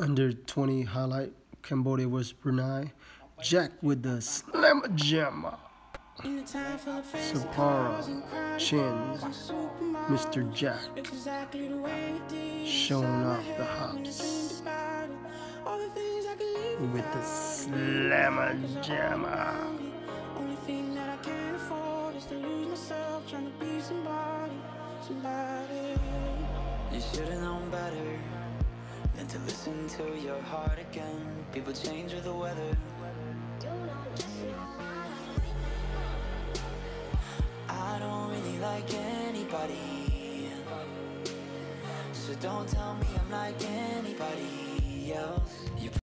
Under 20 highlight Cambodia vs Brunei. Jack with the slam jammer. Sophara Chin, Mr. Jack, showing off the hops with the slammer jammer. Only thing that I can't afford is to lose myself trying to be somebody. You should've known better than to listen to your heart again. People change with the weather. I don't really like anybody, so don't tell me I'm like anybody else.